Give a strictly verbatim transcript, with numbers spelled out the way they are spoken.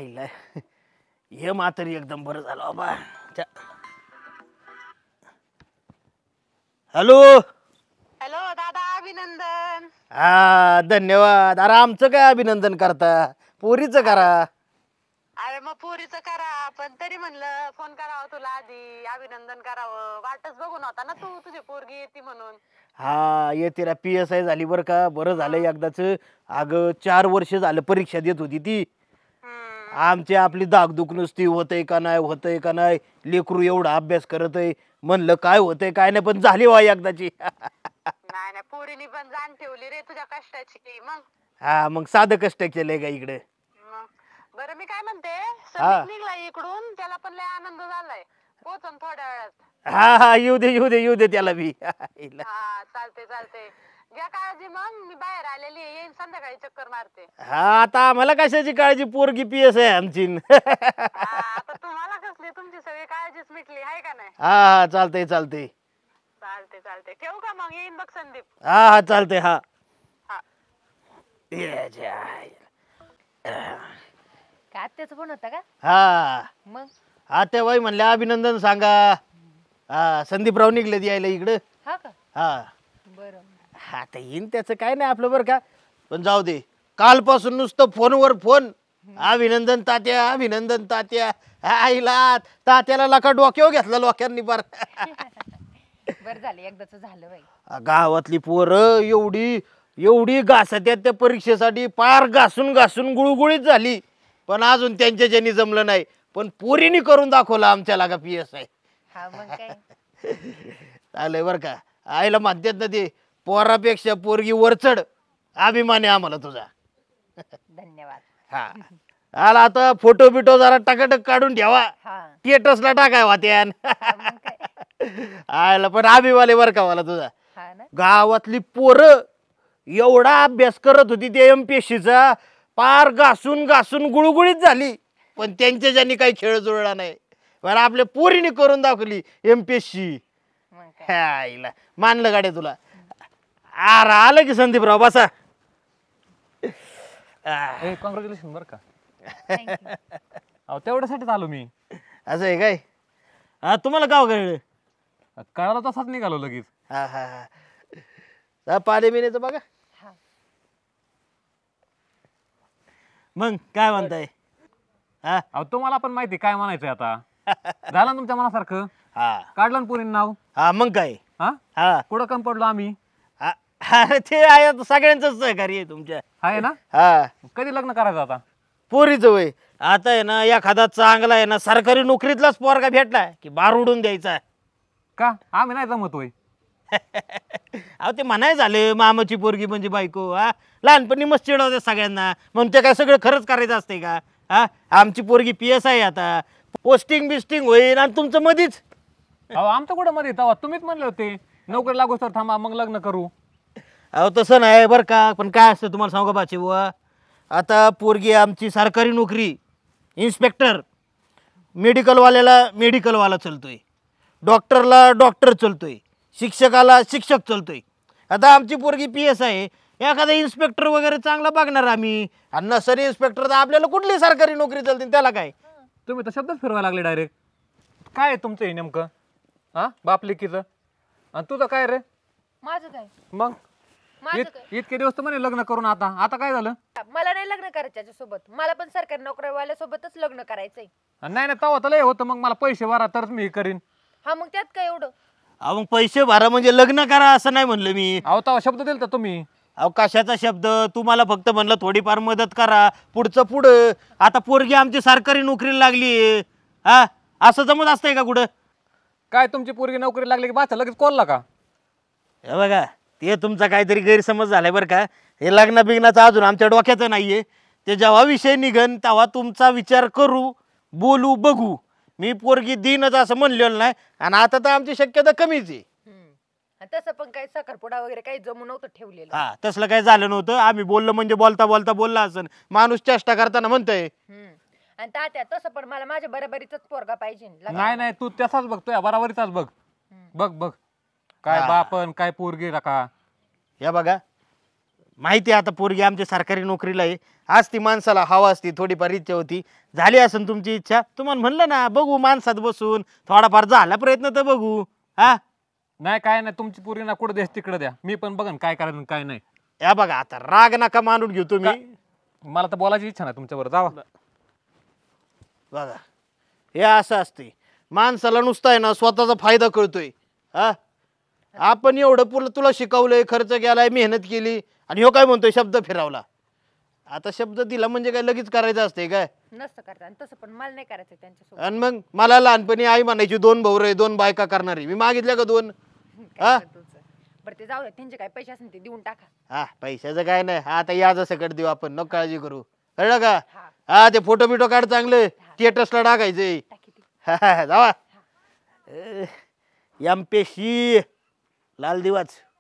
आईला हे मात्र एकदम बरं झालं बाबा. हॅलो हॅलो दादा, अभिनंदन. हा धन्यवाद. अरे आमचं काय अभिनंदन करता, पोरीचं करा. अरे मग पोरीचं करा, पण तरी म्हणलं फोन करावं तुला आधी, अभिनंदन करावं. वाटच बघून होता ना तू, तुझी पोरगी येते म्हणून. हा येते ना, पी एस आय झाली बरं का. बरं झालं एकदाच. अगं चार वर्ष झालं परीक्षा देत होती ती. आमची आपली दागदुख नुसती होतय का नाही, होतय का नाही. लेकरू एवढा अभ्यास करत आहे, म्हणलं काय होतंय काय नाही, पण झाली वा एकदाची. नाही नाही, पोरीनी पण जाण ठेवली रे तुझ्या कष्टाची. मग हा मग साधं कष्ट केलंय का इकडे. बरं मी काय म्हणते, संदीप निघलाय इकडून, त्याला पण लय आनंद झालाय. पोचन थोड्या वेळात. हा हा येऊ दे येऊ दे येऊ दे त्याला बी. हा चालते चालते, घ्या काळजी. मग मी बाहेर आलेली येईन, संध्याकाळी चक्कर मारते. हा आता आम्हाला कशाची काळजी, पोरगी पी एस आहे आमची. आता तुम्हाला कसली, तुमची सगळी काळजीच मिटली आहे का नाही. हा हा चालतंय चालतंय चालते चालते, ठेवू का मग, येईन बघ संदीप. हा हा चालतंय. हा का त्याच पण होता का. हा मग आता बाई म्हणल्या अभिनंदन सांगा. हा संदीपराव निघले यायला इकडं. हा का. हा बरं. आता येईन त्याचं काय नाही आपलं बरं का. पण जाऊ दे, कालपासून नुसतं फोनवर फोन. अभिनंदन तात्या, अभिनंदन तात्या. आईला तात्याला लका डोक्यावर घेतला लोकांनी बार. बरं झालं एकदाच झालं बाई. गावातली पोरं एवढी एवढी घासत्यात त्या परीक्षेसाठी, पार घासून घासून गुळगुळीत झाली. पण अजून त्यांच्या ज्यांनी जमलं नाही, पण पोरीनी करून दाखवलं आमच्या लागा पी एस आय. हा मग काय. चालय बर का. आईला म्हणतात ना ते, पोरापेक्षा पोरगी वरचढ. अभिमान आहे आम्हाला तुझा. धन्यवाद. हा आला आता फोटो बिटो जरा टकाटक काढून ठेवा, स्टेटसला टाकाय वाट्यान. आयला पण अभिमान बर का मला तुझा. गावातली पोरं एवढा अभ्यास करत होती त्या एमपीएससीचा, पार घासून घासून गुळगुळीत झाली. पण त्यांच्या ज्यांनी काही खेळ जुळला नाही, बरं आपल्या पोरीने करून दाखवली एमपीएससी. आईला मानलं गाड्या तुला. आर आलं की संदीपराव बसा. कॉंग्रॅच्युलेशन बरं का. अहो तेवढ्यासाठीच आलो मी. असं आहे काय. हा तुम्हाला गाव कळलं. कळाला तसाच निघालो लगेच. हा हा हा पाणी बिण्याचं बघा. मग काय म्हणताय. हा अहो तुम्हाला पण माहिती काय म्हणायचंय आता. झालं ना तुमच्या मनासारखं. हा काढलं ना पुरीन नाव. हा मग काय. हा हा कुठं कम पडलो आम्ही. अरे ते आहे सगळ्यांचंच सहकार्य आहे तुमच्या. आहे ना. हा कधी लग्न करायचं आता. पोरीचं वय आता आहे ना, एखादा चांगला आहे ना सरकारी नोकरीतलाच पोरगा भेटला की बार उडून द्यायचा. का आम्ही नाही जमत होय. अहो ते म्हणाय झाले मामाची पोरगी म्हणजे बायको. हा लहानपणी मस्त चिडवते सगळ्यांना, म्हणून ते काय सगळं खरंच करायचं असते का. हा आमची पोरगी पी एस आय आता, पोस्टिंग बिस्टिंग होईल आणि तुमचं मधीच. अहो आमचं कुठं मध्ये तेव्हा तुम्हीच म्हणले होते नोकरी लागू तर थांबा मग लग्न करू. अहो तसं नाही बरं का. पण काय असतं तुम्हाला सांगू का बाची बुवा, आता पोरगी आमची सरकारी नोकरी इन्स्पेक्टर, मेडिकलवाल्याला मेडिकलवाला चलतोय, डॉक्टरला डॉक्टर चलतोय, शिक्षकाला शिक्षक चलतोय. आता आमची पोरगी पी एस आहे, एखादा इन्स्पेक्टर वगैरे चांगला बघणार आम्ही. आणि नसरी इन्स्पेक्टर तर आपल्याला कुठली सरकारी नोकरी चालते त्याला काय. तुम्ही तर शब्दच फिरवायला लागले डायरेक्ट. काय आहे तुमचं हे नेमकं. हा बाप लेकीचं आणि तुझं काय रे. माझं काय. मग इतके दिवस तर म्हणे लग्न करून, आता आता काय झालं. मला नाही लग्न करायचं त्याच्यासोबत, मला पण सरकारी नोकरीवाल्या सोबतच लग्न करायचंय. नाही नाही तवा तर लय होतं, मग मला पैसे भरा तरच मी करीन. हा मग त्यात काय एवढं. अहो मग पैसे भरा म्हणजे लग्न करा असं नाही म्हणलं मी. अहो तवा शब्द दिल तर तुम्ही. अहो कशाचा शब्द. तुम्हाला फक्त म्हणलं थोडीफार मदत करा, पुढचं पुढं. आता पोरगी आमची सरकारी नोकरीला लागली. हा असं जमत असतंय का कुठं. काय तुमची पोरगी नोकरी लागली की बाचा लगेच कोल्ला का. हे बघा ते तुमचा काहीतरी गैरसमज झालाय बरं का. हे लग्न बिग्नाचं अजून आमच्या डोक्याचं नाहीये. ते जेव्हा विषय निघन तेव्हा तुमचा विचार करू, बोलू, बघू. मी पोरगी देईनच असं म्हणलेलं नाही, आणि आता तर आमची शक्यता कमीच आहे. तसं पण काही साखरपुडा वगैरे काही जमू नव्हतं ठेवलेलं. हा तसलं काही झालं नव्हतं. आम्ही बोललो म्हणजे बोलता बोलता बोलला असं. माणूस चेष्टा करताना म्हणतोय. आणि तात्या तसं पण मला माझ्या बरोबरीचाच पोरगा पाहिजे. नाही नाही तू त्याचाच बघतोय, बराबरीचाच बघ. बघ बघ काय बापन काय पोरगी राखा. या बघा माहिती आहे आता पोरगी आमची सरकारी नोकरीला आहे. आज ती माणसाला हवा असती, थोडीफार इच्छा होती, झाली असेल तुमची इच्छा. तुम्हाला म्हणलं ना बघू माणसात बसून थोडाफार झाला प्रयत्न तर बघू. हा नाही काय नाही, तुमची पोरगी ना कुठं द्या तिकडे द्या, मी पण बघन काय करायचं आणि काय नाही. या बघा आता राग नका मानून घेऊ तुम्ही. मला तर बोलायची इच्छा नाही तुमच्याबरोबर, जावा. बघा हे असं असते, माणसाला नुसतं आहे ना स्वतःचा फायदा कळतोय. हा आपण एवढं पुल तुला शिकवलंय, खर्च केलाय, मेहनत केली, आणि ह्यो काय म्हणतोय शब्द फिरवला. आता शब्द दिला म्हणजे काय लगेच करायचं असते काय? नसतं करता आणि तसं पण मला नाही करायचं त्यांच्यासोबत. आणि मग मला लहानपणी आई म्हणायची दोन भाऊ रे, दोन बायका करणारी. मी मागितल्या का दोन? काय करत तुझं? बरं ते जाऊ दे, त्यांचे काय पैसे असेल ते देऊन टाका. हा पैशाचं काय नाही, हा आता याच सकट देऊ आपण, नको काळजी करू. कळलं का? हा हा ते फोटो बिटो काढ चांगले, थिएटर्सला टाकायचे. टाकी ती. हा जावा. एम पेशी लाल दिवाच.